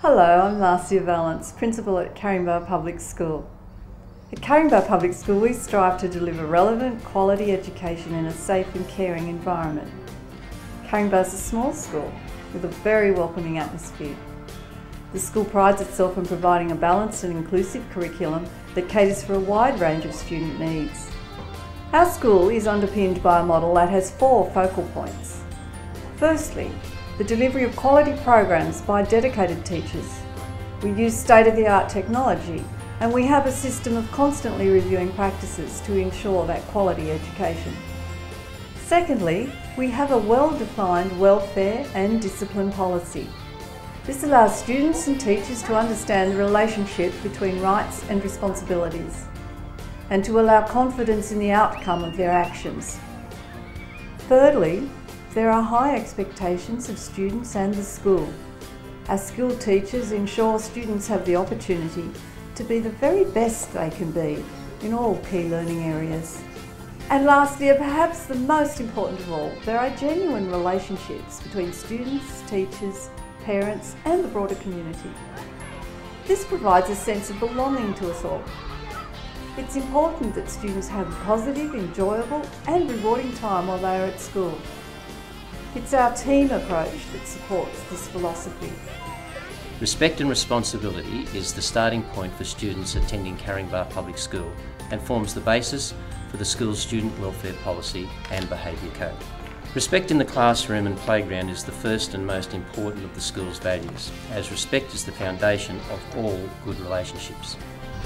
Hello, I'm Marcia Valance, Principal at Caringbah Public School. At Caringbah Public School, we strive to deliver relevant, quality education in a safe and caring environment. Caringbah is a small school with a very welcoming atmosphere. The school prides itself on providing a balanced and inclusive curriculum that caters for a wide range of student needs. Our school is underpinned by a model that has 4 focal points. Firstly, the delivery of quality programs by dedicated teachers. We use state-of-the-art technology, and we have a system of constantly reviewing practices to ensure that quality education. Secondly, we have a well-defined welfare and discipline policy. This allows students and teachers to understand the relationship between rights and responsibilities, and to allow confidence in the outcome of their actions. Thirdly, there are high expectations of students and the school. Our school teachers ensure students have the opportunity to be the very best they can be in all key learning areas. And lastly, and perhaps the most important of all, there are genuine relationships between students, teachers, parents and the broader community. This provides a sense of belonging to us all. It's important that students have a positive, enjoyable and rewarding time while they are at school. It's our team approach that supports this philosophy. Respect and responsibility is the starting point for students attending Caringbah Public School and forms the basis for the school's student welfare policy and behaviour code. Respect in the classroom and playground is the first and most important of the school's values, as respect is the foundation of all good relationships.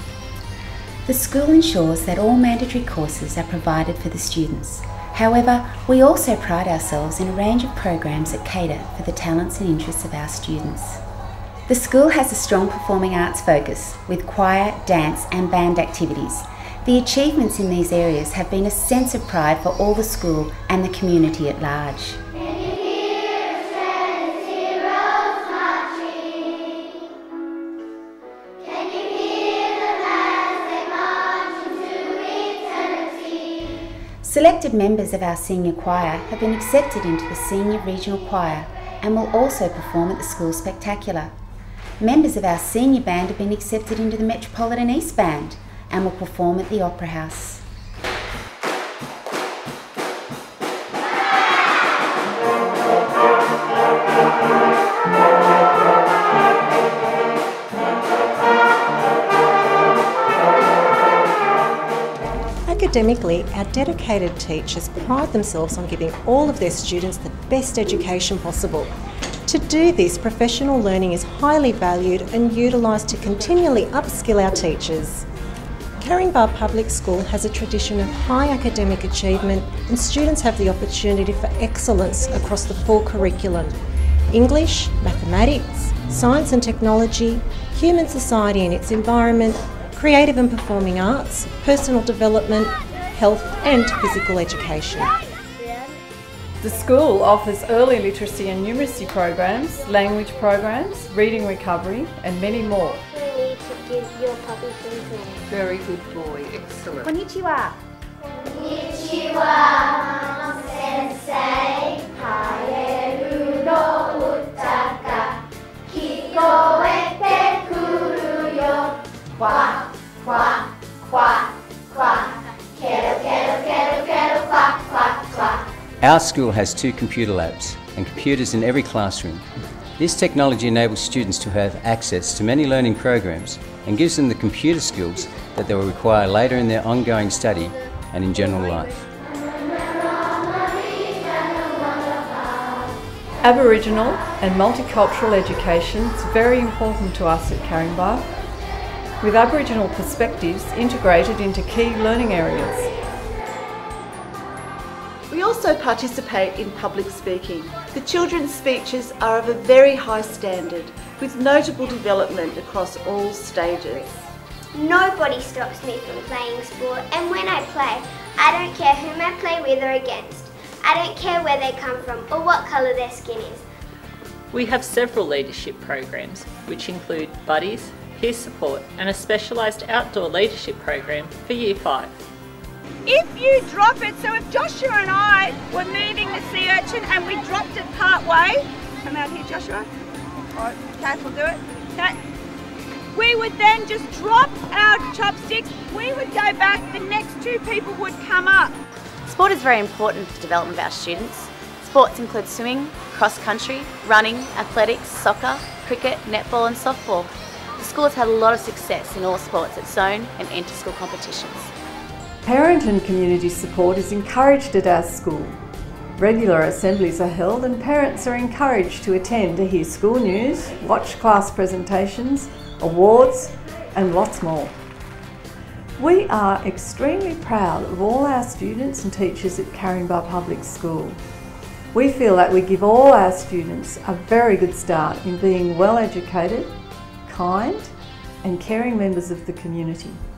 The school ensures that all mandatory courses are provided for the students. However, we also pride ourselves in a range of programs that cater for the talents and interests of our students. The school has a strong performing arts focus with choir, dance and band activities. The achievements in these areas have been a sense of pride for all the school and the community at large. Selected members of our senior choir have been accepted into the senior regional choir and will also perform at the school spectacular. Members of our senior band have been accepted into the Metropolitan East Band and will perform at the Opera House. Academically, our dedicated teachers pride themselves on giving all of their students the best education possible. To do this, professional learning is highly valued and utilised to continually upskill our teachers. Caringbah Public School has a tradition of high academic achievement and students have the opportunity for excellence across the full curriculum: English, mathematics, science and technology, human society and its environment, creative and performing arts, personal development, health and physical education. The school offers early literacy and numeracy programs, language programs, reading recovery and many more. You need to give your puppy some food. Very good boy, excellent. Konnichiwa. Konnichiwa, sensei. Haeru no utaka. Kikoete kuru yo. Quack, quack, quack, quack. Kettle, kettle, kettle, kettle, quack, quack, quack. Our school has 2 computer labs and computers in every classroom. This technology enables students to have access to many learning programs and gives them the computer skills that they will require later in their ongoing study and in general life. Aboriginal and multicultural education is very important to us at Caringbah, with Aboriginal perspectives integrated into key learning areas. We also participate in public speaking. The children's speeches are of a very high standard, with notable development across all stages. Nobody stops me from playing sport, and when I play, I don't care whom I play with or against. I don't care where they come from or what colour their skin is. We have several leadership programs, which include buddies, peer support and a specialised outdoor leadership program for Year 5. If you drop it, so if Joshua and I were moving the sea urchin and we dropped it part way, come out here Joshua, alright, careful, do it. that we would then just drop our chopsticks, we would go back, the next two people would come up. Sport is very important for the development of our students. Sports include swimming, cross-country, running, athletics, soccer, cricket, netball and softball. The school has had a lot of success in all sports at zone and inter-school competitions. Parent and community support is encouraged at our school. Regular assemblies are held and parents are encouraged to attend to hear school news, watch class presentations, awards and lots more. We are extremely proud of all our students and teachers at Caringbah Public School. We feel that we give all our students a very good start in being well educated, kind and caring members of the community.